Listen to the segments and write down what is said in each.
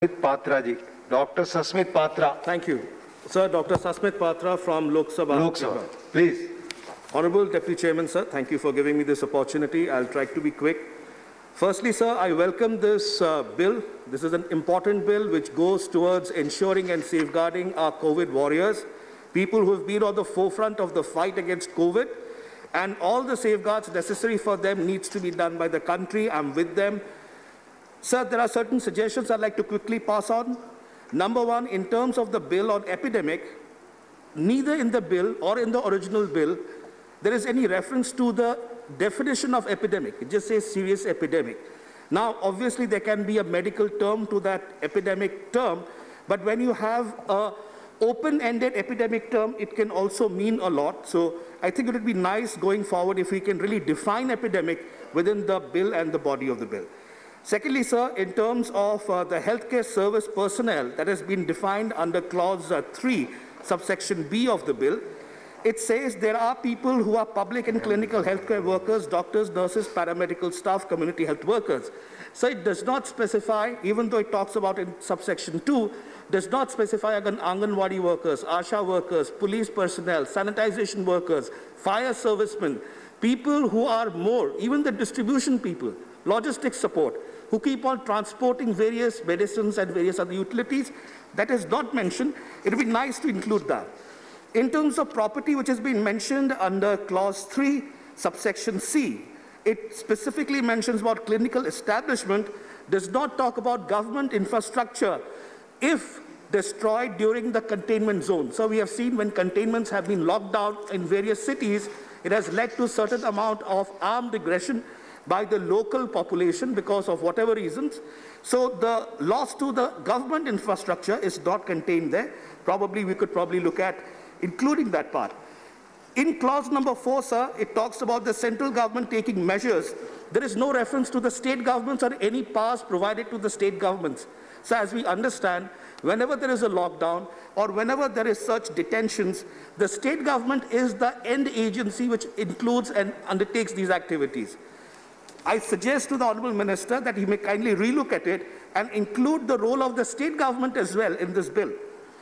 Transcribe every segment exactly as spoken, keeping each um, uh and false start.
Patra ji. Doctor Sasmit Patra. Thank you. Sir, Doctor Sasmit Patra from Lok Sabha. Lok Sabha. Please. Honorable Deputy Chairman, sir, thank you for giving me this opportunity. I'll try to be quick. Firstly, sir, I welcome this uh, bill. This is an important bill which goes towards ensuring and safeguarding our COVID warriors, people who have been on the forefront of the fight against COVID, and all the safeguards necessary for them needs to be done by the country. I'm with them. Sir, there are certain suggestions I'd like to quickly pass on. Number one, in terms of the bill on epidemic, neither in the bill or in the original bill, there is any reference to the definition of epidemic. It just says serious epidemic. Now, obviously, there can be a medical term to that epidemic term, but when you have a open-ended epidemic term, it can also mean a lot. So I think it would be nice going forward if we can really define epidemic within the bill and the body of the bill. Secondly, sir, in terms of uh, the healthcare service personnel that has been defined under clause uh, three, subsection B of the bill, it says there are people who are public and clinical healthcare workers, doctors, nurses, paramedical staff, community health workers. So it does not specify, even though it talks about in subsection two, does not specify Anganwadi workers, ASHA workers, police personnel, sanitization workers, fire servicemen, people who are more, even the distribution people, logistics support, who keep on transporting various medicines and various other utilities. That is not mentioned. It would be nice to include that. In terms of property, which has been mentioned under clause three, subsection C, it specifically mentions about clinical establishment, does not talk about government infrastructure if destroyed during the containment zone. So we have seen when containments have been locked down in various cities, it has led to a certain amount of armed aggression by the local population because of whatever reasons. So the loss to the government infrastructure is not contained there. Probably we could probably look at including that part. In clause number four, sir, it talks about the central government taking measures. There is no reference to the state governments or any powers provided to the state governments. So as we understand, whenever there is a lockdown or whenever there is such detentions, the state government is the end agency which includes and undertakes these activities. I suggest to the Honourable Minister that he may kindly relook at it and include the role of the state government as well in this bill.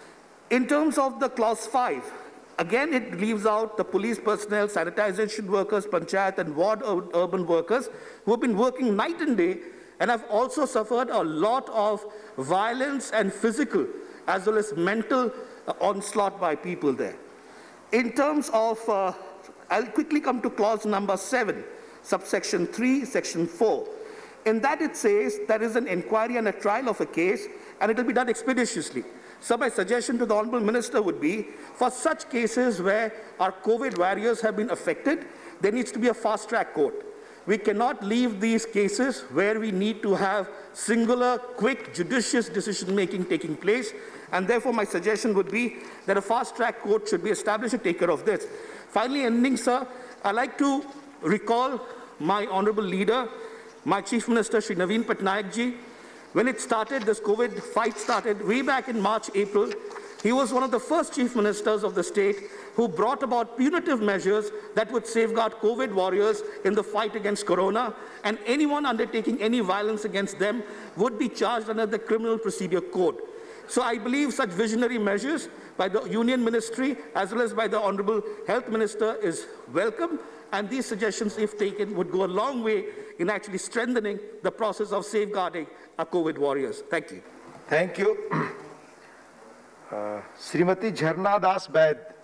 In terms of the clause five, again it leaves out the police personnel, sanitization workers, panchayat and ward urban workers who have been working night and day and have also suffered a lot of violence and physical as well as mental uh, onslaught by people there. In terms of, uh, I'll quickly come to clause number seven, subsection three, section four. In that it says there is an inquiry and a trial of a case and it will be done expeditiously. So my suggestion to the Honourable Minister would be, for such cases where our COVID warriors have been affected, there needs to be a fast-track court. We cannot leave these cases where we need to have singular, quick, judicious decision-making taking place, and therefore my suggestion would be that a fast-track court should be established to take care of this. Finally, ending, sir, I'd like to recall my honourable leader, my Chief Minister, Shri Naveen Patnaik ji. When it started, this COVID fight started way back in March, April. He was one of the first chief ministers of the state who brought about punitive measures that would safeguard COVID warriors in the fight against corona, and anyone undertaking any violence against them would be charged under the Criminal Procedure Code. So I believe such visionary measures by the Union Ministry as well as by the Honourable Health Minister is welcome, and these suggestions, if taken, would go a long way in actually strengthening the process of safeguarding our COVID warriors. Thank you. Thank you. Uh, Srimati Jharna Das Baid.